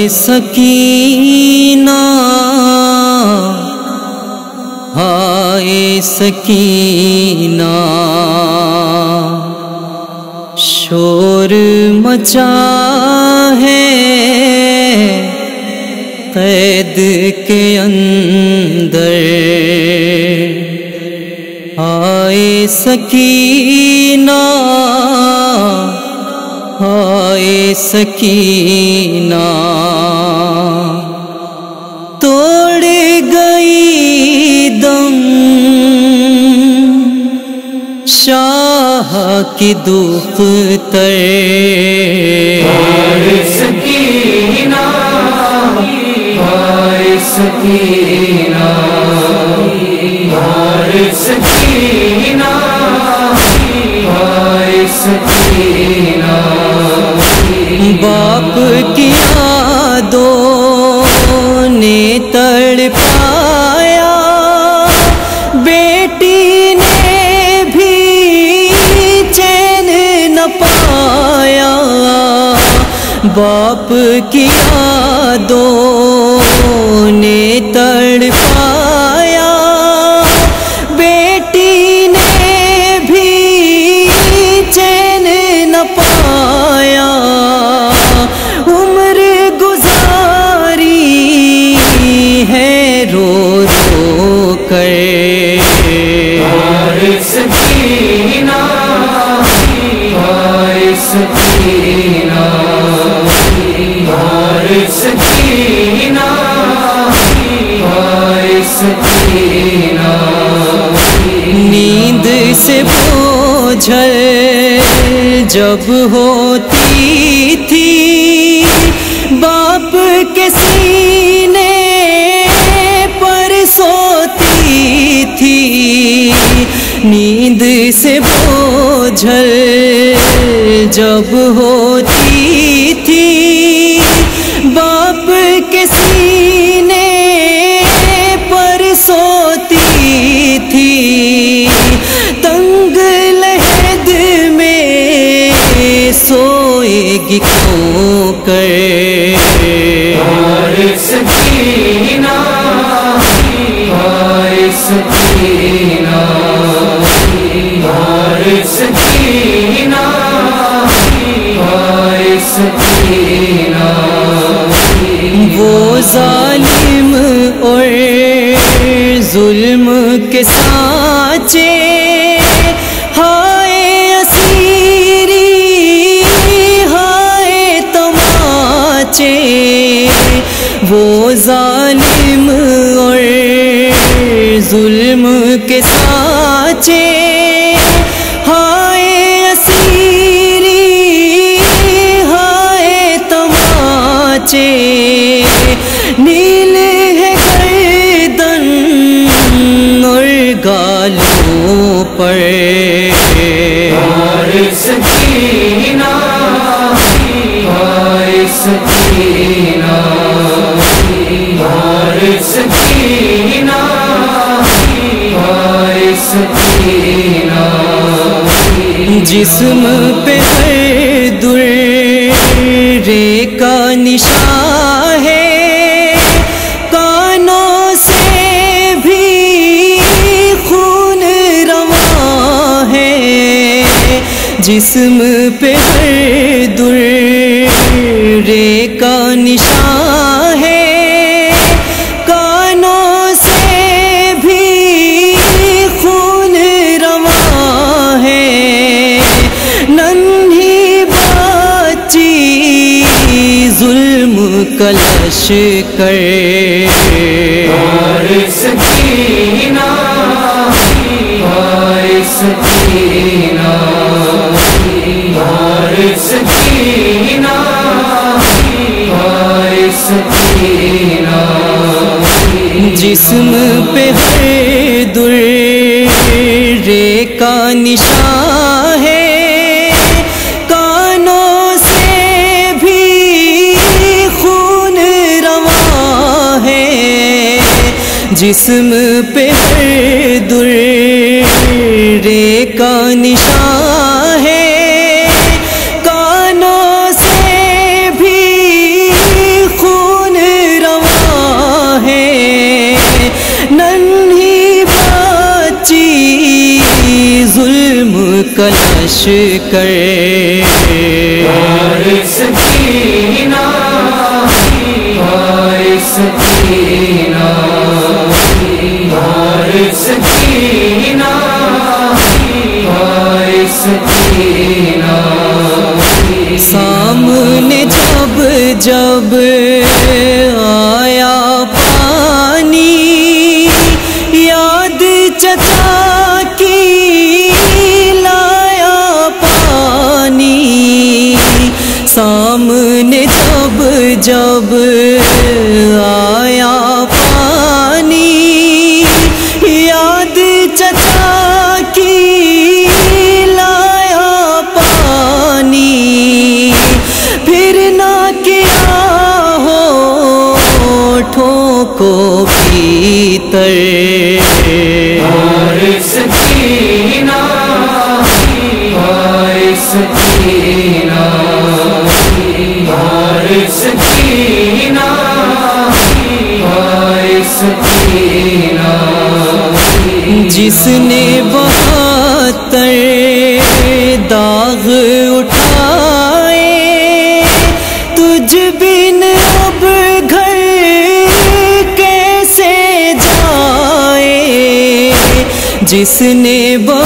سکینہ ہائے سکینہ شور مچا ہے قید کے اندر ہائے سکینہ ہائے سکینہ توڑ گئی دم شاہ کی دختر ہائے سکینہ ہائے سکینہ ہائے سکینہ ہائے سکینہ باپ کی یادوں نے تڑپایا بیٹی نے بھی چین نہ پایا باپ کی یادوں نے تڑپایا بیٹی نے بھی چین نہ پایا عمر گزاری ہے رو رو کر ہائے سکینہ ہائے سکینہ ہائے سکینہ ہائے سکینہ نیند سے بوجھل جب ہوتی تھی باپ کے سینے پر سوتی تھی نیند سے بوجھل جب ہوتی تھی باپ کے سینے پر سوتی تھی تنگ لحد میں سوئے گی کھو کر ہائے سکینہ ہائے سکینہ ہائے سکینہ ہائے سکینہ وہ ظالم اور ظلم کے سانچے ہائے اسیری ہائے تماچے وہ ظالم اور ظلم کے سانچے ہائے اسیری ہائے تماچے نیل ہے گردن اور گالوں پر ہائے سکینہ ہائے سکینہ ہائے سکینہ ہائے سکینہ جسم پہ ہر درے کا نشان ہے کانوں سے بھی خون رواں ہے جسم پہ ہر درے کا نشان ہے کانوں سے بھی خون رواں ہے ننھی بچی ظلم کلش کر ہائے سکینہ ہائے سکینہ ہائے سکینہ ہائے سکینہ جسم پہ ہر درے کا نشان ہے کانوں سے بھی خون رواں ہے جسم پہ ہر درے کا نشان ہے کانوں سے بھی خون کا لشکر سکینہ سکینہ سکینہ سکینہ سامنے جب جب آیا پانی یاد چچا کی لایا پانی سامنے جب جب آیا پانی یاد چچا کی لایا پانی پھر نہ کیا ہونٹوں کو پیتر سکینہ سکینہ سکینہ سکینہ جس نے 72 داغ اٹھائے تجھ بن اب گھر کیسے جائے جس نے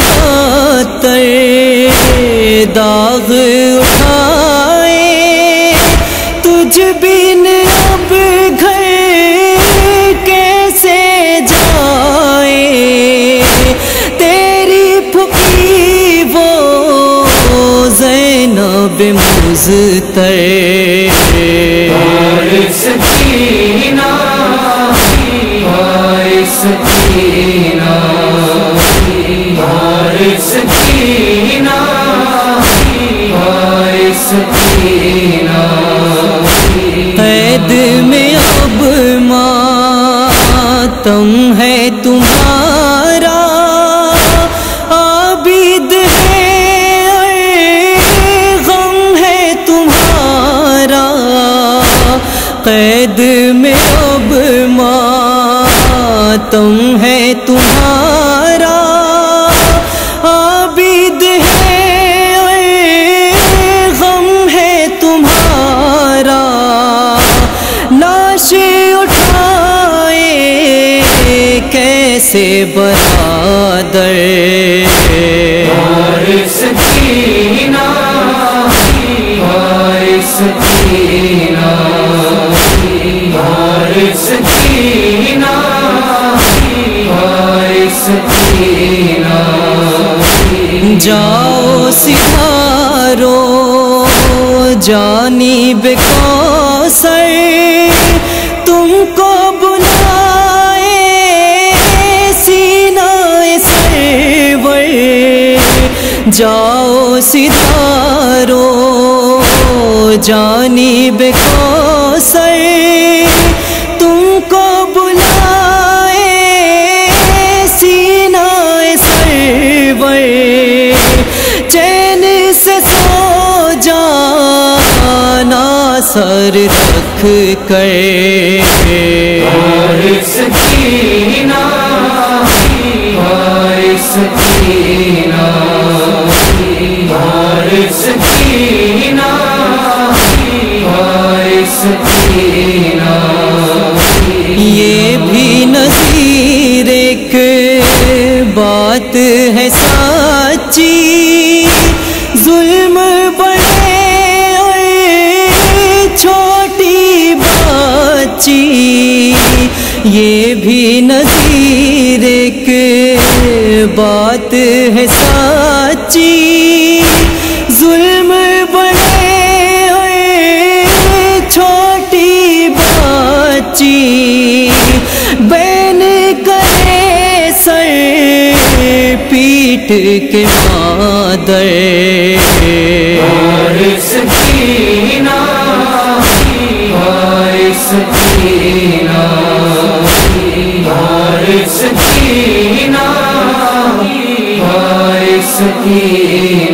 72 داغ اٹھائے تجھ بن اب گھر کیسے جائے تیری پھوپھی وہ زینب مضطر سکینہ سکینہ سکینہ سکینہ قید میں اب ماتم ہے تمہارا عابد ہے غم ہے تمہارا قید میں اب ماتم ہے تمہارا عابد ہے غم ہے تمہارا لاش اٹھائے کیسے برادر سکینہ سکینہ سکینہ سکینہ جاؤ سدھارو جانب کوثر تم کو بلائے سینہ سرور جاؤ سدھارو جانب کوثر تم کو بلائے سینہ سرور چین سے سو جانا سر رکھ کر سکینہ سکینہ سکینہ سکینہ یہ بھی نذیر ایک بات ہے سچی ظلم بڑے اور چھوٹی بچی یہ بھی نذیر ایک بات ہے سچی ظلم بڑے اور چھوٹی بچی بین کرے سر پیٹ کے مادر سکینہ سکینہ سکینہ سکینہ